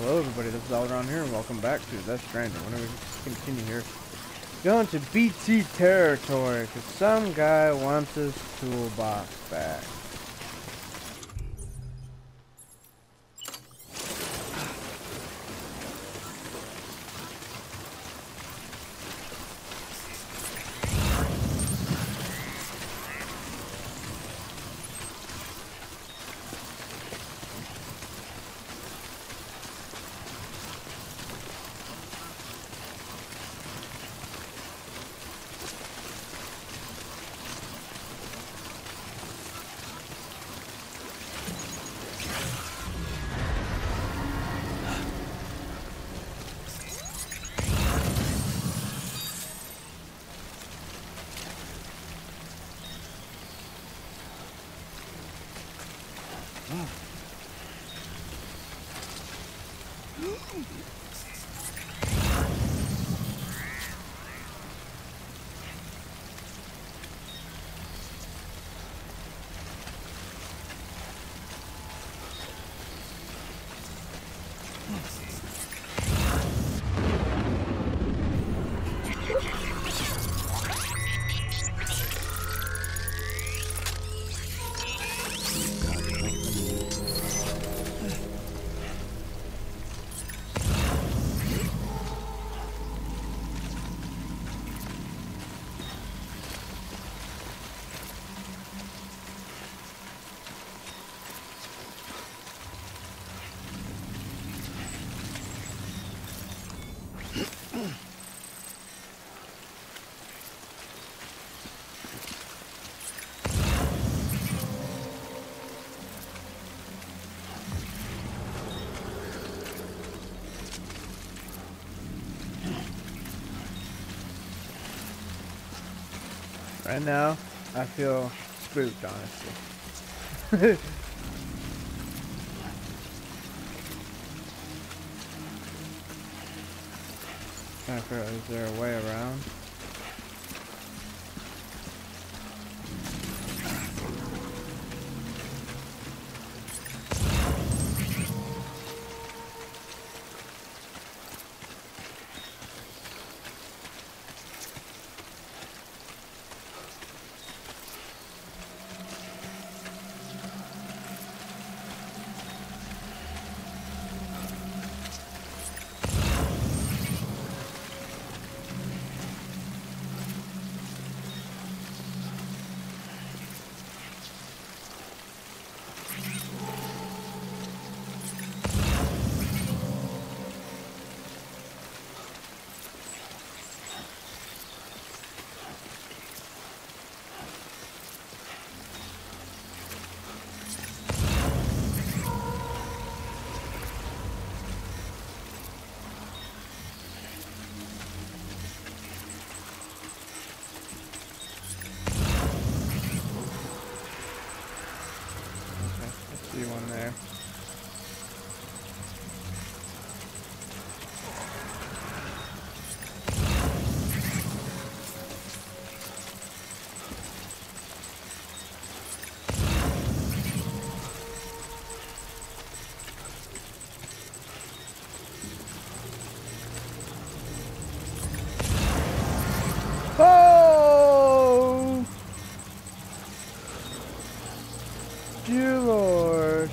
Hello everybody, this is Alderon here and welcome back to Death Stranding. We're going to continue here. Going to BT territory because some guy wants his toolbox back. Right now, I feel spooked, honestly. Trying to figure out, is there a way around? See one there. Oh! Dear Lord.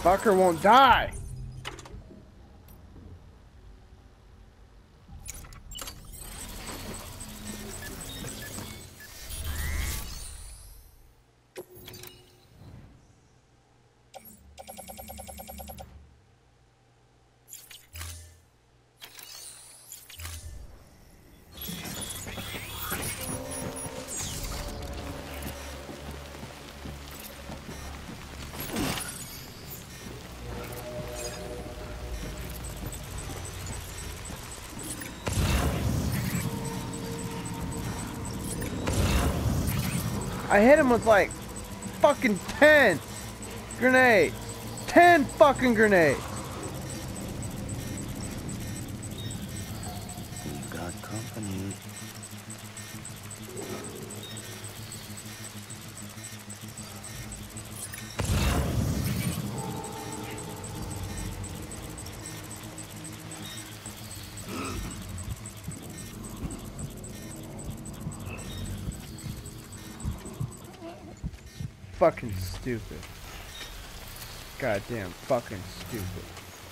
Fucker won't die. I hit him with like fucking 10 grenades. 10 fucking grenades. We got company. Fucking stupid. Goddamn fucking stupid.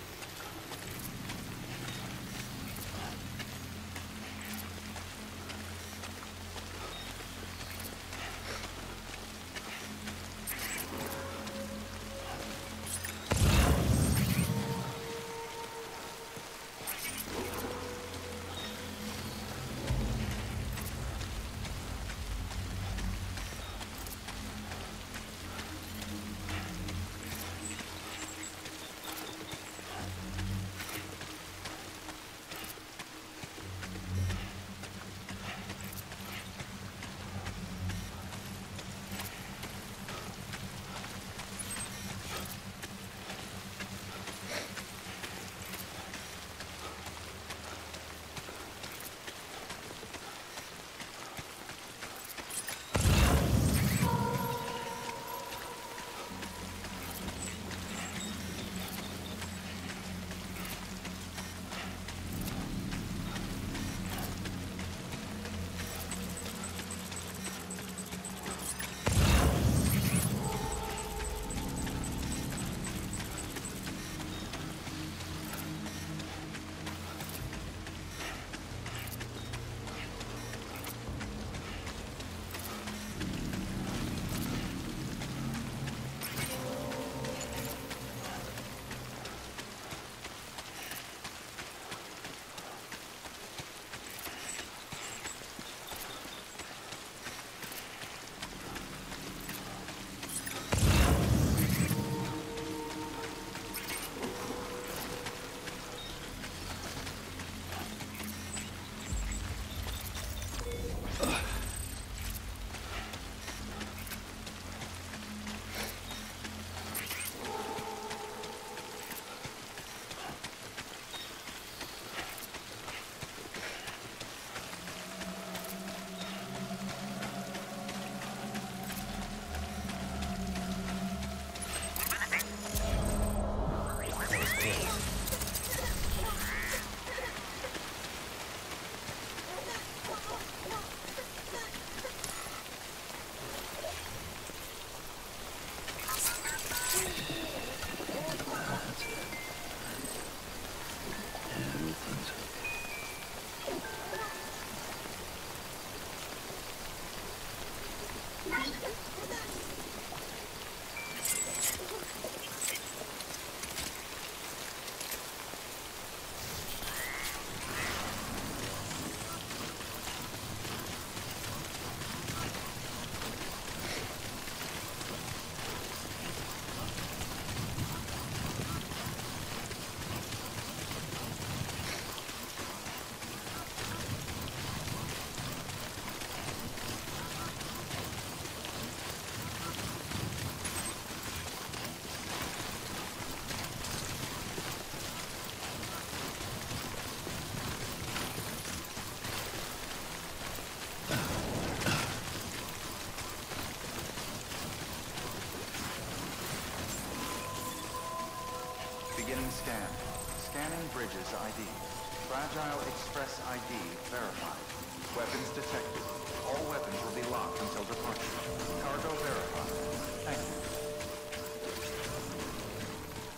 Beginning scan. Scanning bridges ID. Fragile Express ID verified. Weapons detected. All weapons will be locked until departure. Cargo verified. Thank you.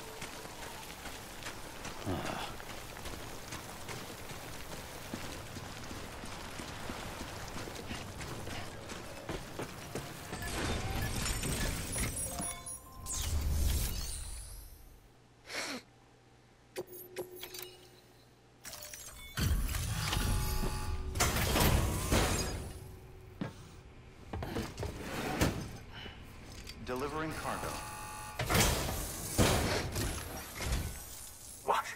Delivering cargo. What?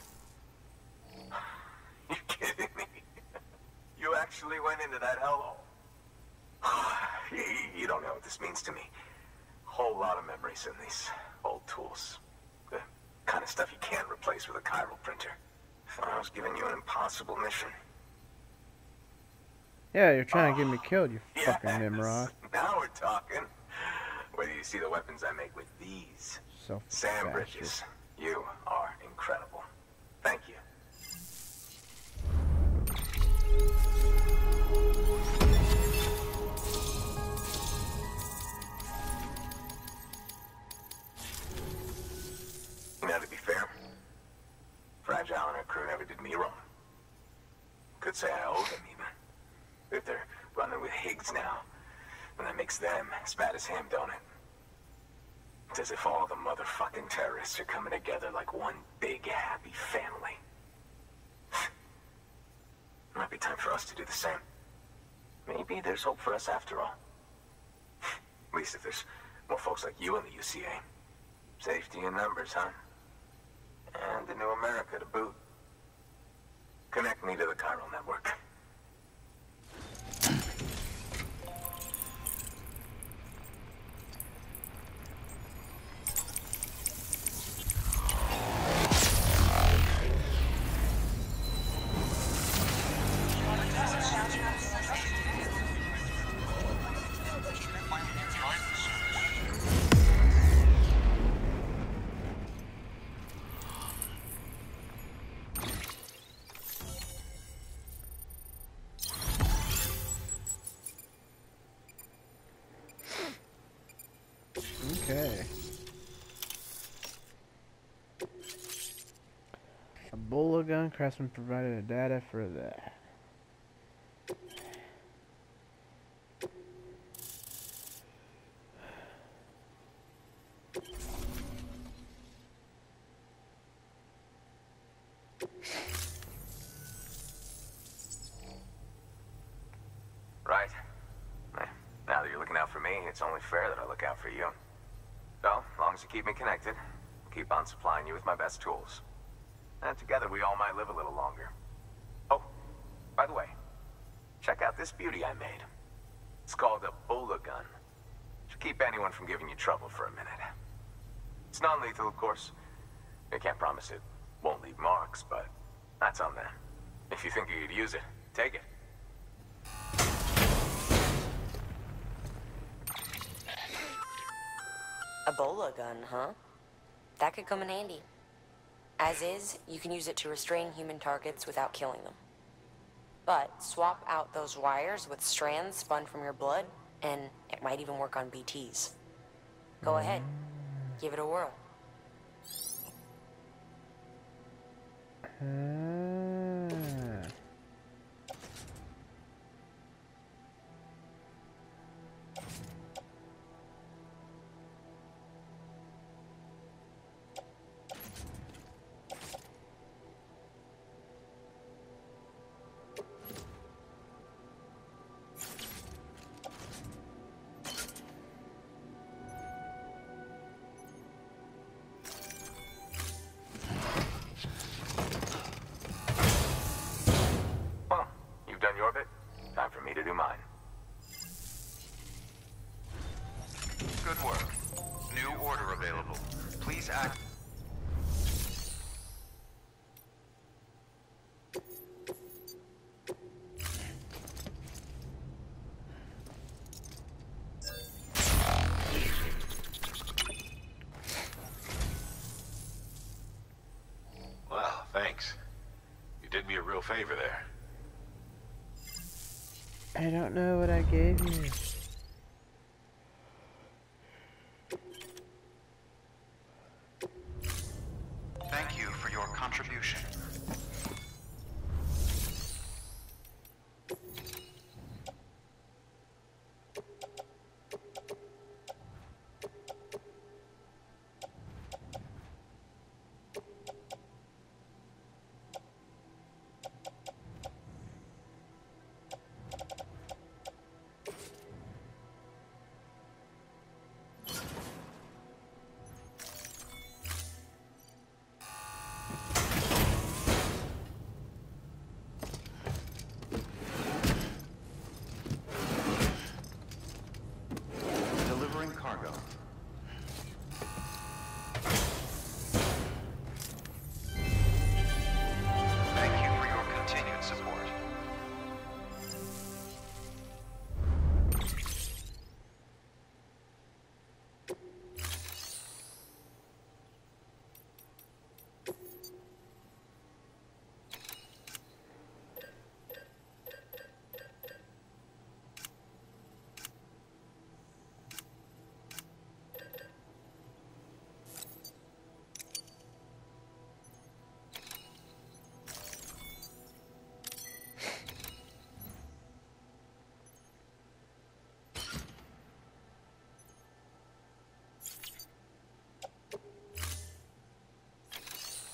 You kidding me? You actually went into that hellhole? You don't know what this means to me. Whole lot of memories in these old tools. The kind of stuff you can't replace with a chiral printer. I was giving you an impossible mission. Yeah, you're trying to get me killed, you Yes, fucking Nimrod. now we're talking. Whether you see the weapons I make with these. So Sam Bridges, you are incredible. Thank you. Now, to be fair, Fragile and her crew never did me wrong. Could say I owe them even. If they're running with Higgs now, then that makes them as bad as him, don't it? It's as if all the motherfucking terrorists are coming together like one big happy family. Might be time for us to do the same. Maybe there's hope for us after all. At least if there's more folks like you in the UCA. Safety in numbers, huh? And the new America to boot. Connect me to the chiral network. Okay. A Ebola gun. Craftsman provided the data for that. Right. Now that you're looking out for me, it's only fair that I look out for you. So, as long as you keep me connected, I'll keep on supplying you with my best tools. And together we all might live a little longer. Oh, by the way, check out this beauty I made. It's called a Ebola gun. Should keep anyone from giving you trouble for a minute. It's non-lethal, of course. I can't promise it won't leave marks, but that's on them. If you think you could use it, take it. Ebola gun, huh? That could come in handy. As is, you can use it to restrain human targets without killing them. But swap out those wires with strands spun from your blood, and it might even work on BTs. Go ahead. Give it a whirl. Well, you've done your bit. Time for me to do mine. Good work. New order available. Please act. Well, thanks. You did me a real favor there. I don't know what I gave you. Thank you for your contribution.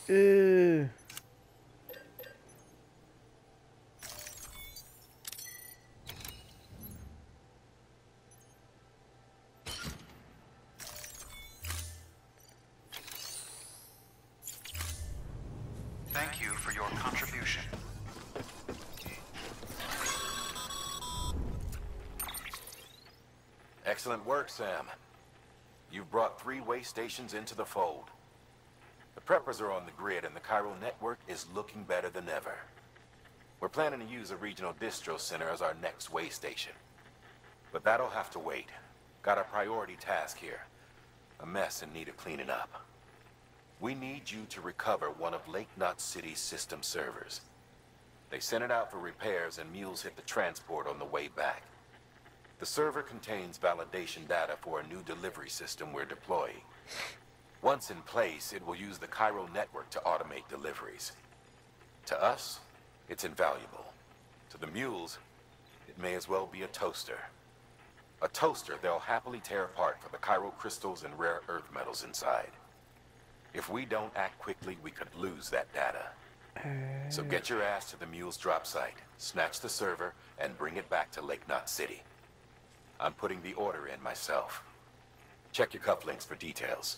Ew. Thank you for your contribution. Excellent work, Sam. You've brought 3 way stations into the fold. The preppers are on the grid and the Chiral network is looking better than ever. We're planning to use a regional distro center as our next way station. But that'll have to wait. Got a priority task here. A mess in need of cleaning up. We need you to recover one of Lake Knot City's system servers. They sent it out for repairs and mules hit the transport on the way back. The server contains validation data for a new delivery system we're deploying. Once in place, it will use the Chiral network to automate deliveries. To us, it's invaluable. To the mules, it may as well be a toaster. A toaster they'll happily tear apart for the chiral crystals and rare earth metals inside. If we don't act quickly, we could lose that data. So get your ass to the mule's drop site, snatch the server, and bring it back to Lake Knot City. I'm putting the order in myself. Check your cufflinks for details.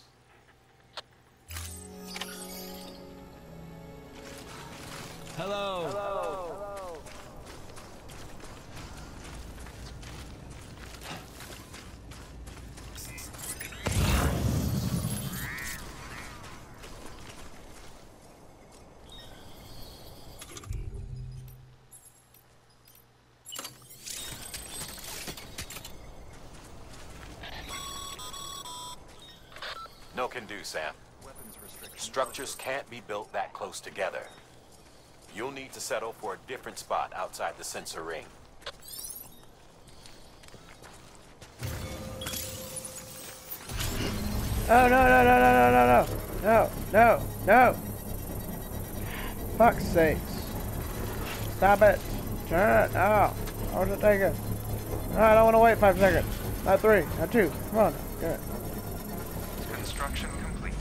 Hello. Hello. No can do, Sam. Structures can't be built that close together. You'll need to settle for a different spot outside the sensor ring. Oh, no, no, no, no, no, no, no. No, no, no. Fuck's sakes. Stop it. Turn it. Oh, I wasn't taking. No, I don't want to wait 5 seconds. Not 3, not 2. Come on. Good. Construction complete.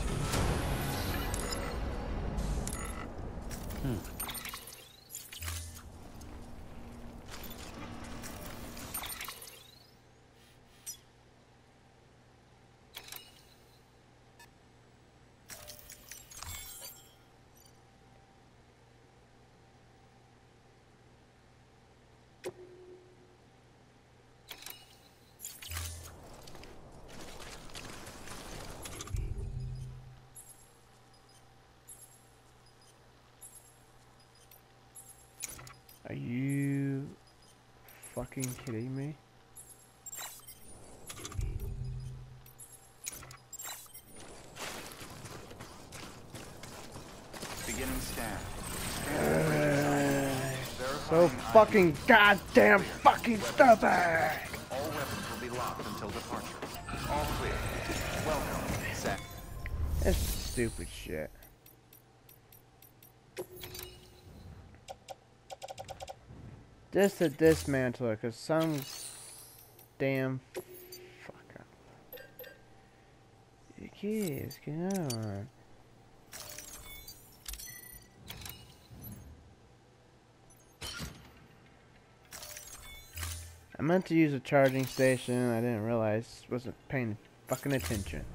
Are you fucking kidding me? Beginning scan. So fucking goddamn fucking stupid! All weapons will be locked until departure. All clear. Welcome, Sam. That's stupid shit. Just to dismantle it, cause some damn fuck up. You kids, come on. I meant to use a charging station. I didn't realize. Wasn't paying fucking attention.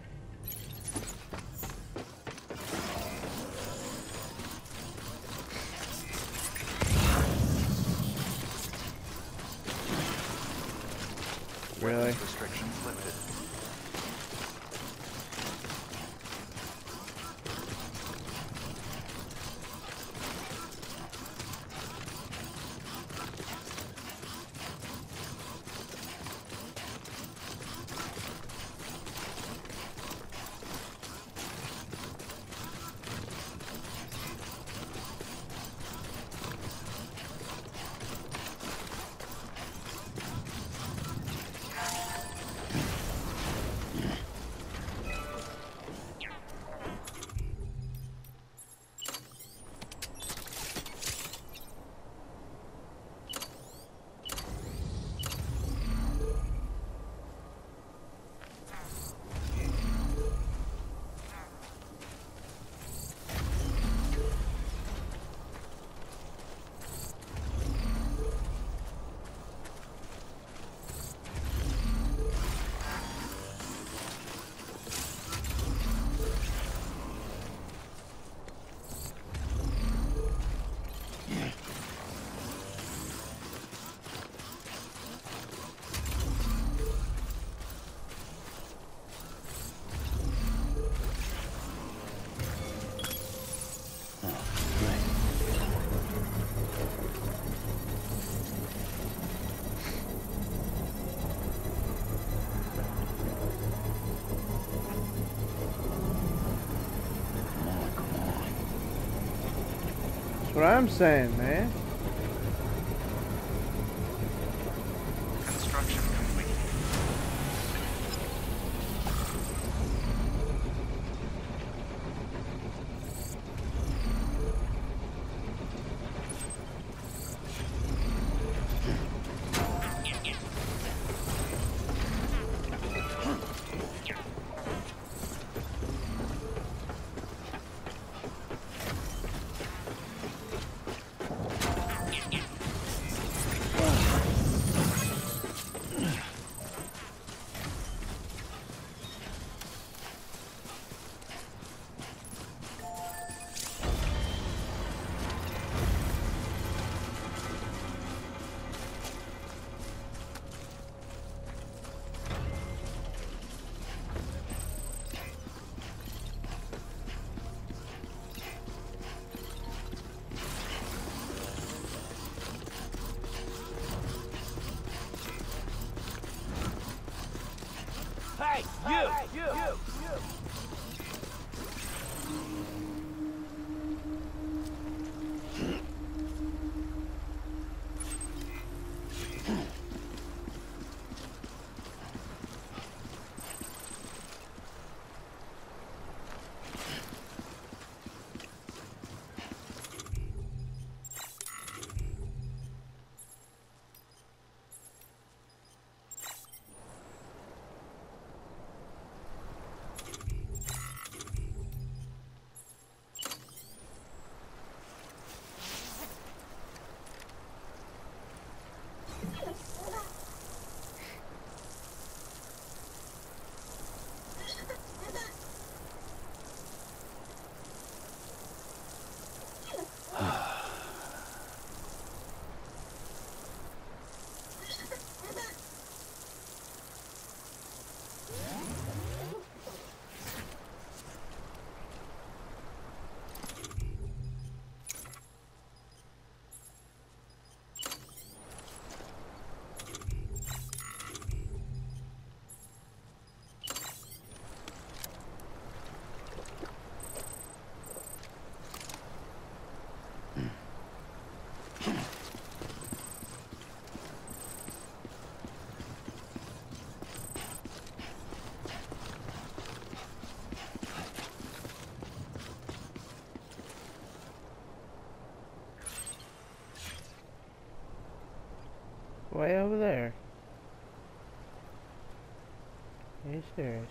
Really? Restrictions lifted. what I'm saying, man. Construction complete. Hey, you! Way over there. Are you serious?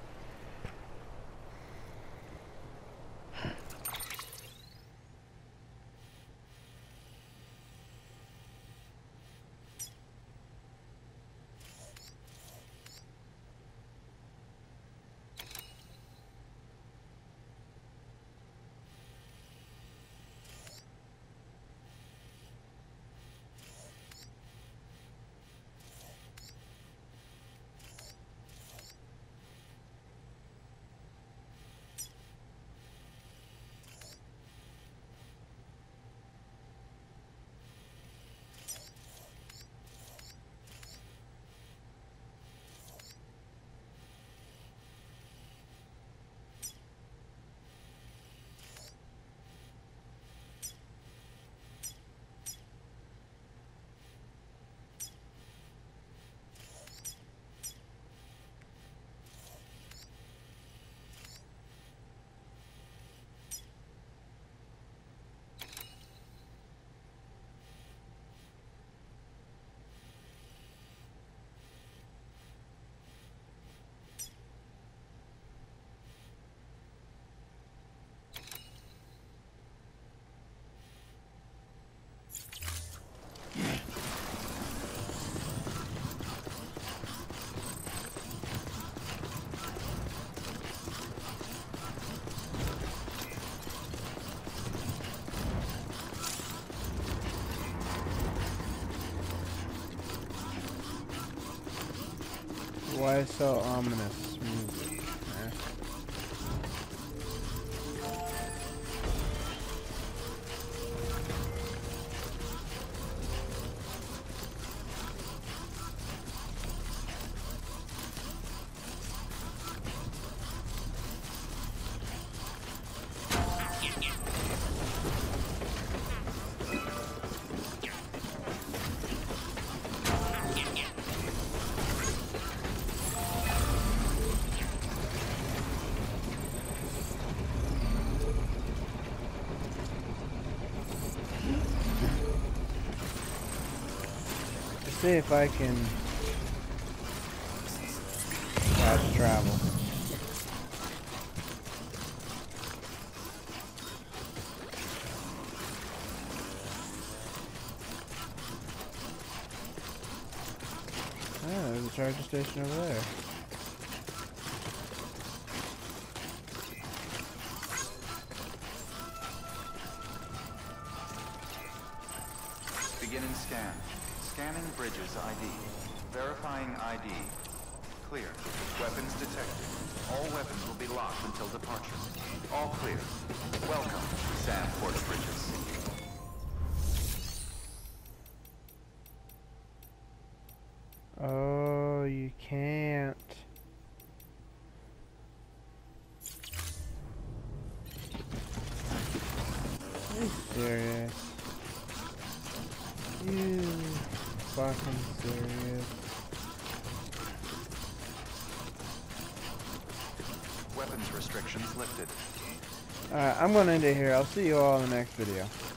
Why so ominous music? Eh? see if I can fast travel. Oh, there's a charger station over there. Beginning scan. Scanning bridges ID. Verifying ID. Clear. Weapons detected. All weapons will be locked until departure. All clear. Welcome, Sam Porter Bridges. Oh, you can't. Are you serious? You fucking serious? Weapons restrictions lifted. Alright, I'm gonna end it here. I'll see you all in the next video.